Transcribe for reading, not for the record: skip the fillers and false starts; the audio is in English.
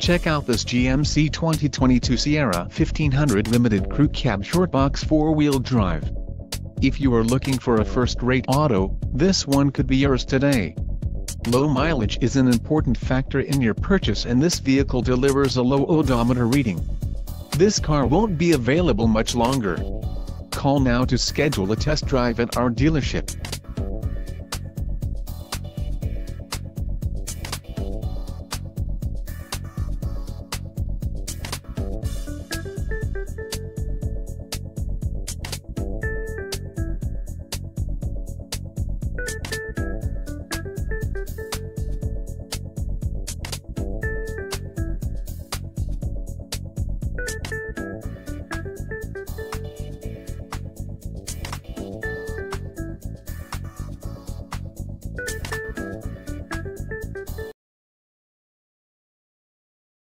Check out this GMC 2022 Sierra 1500 Limited Crew Cab Short Box 4-wheel drive. If you are looking for a first-rate auto, this one could be yours today. Low mileage is an important factor in your purchase, and this vehicle delivers a low odometer reading. This car won't be available much longer. Call now to schedule a test drive at our dealership.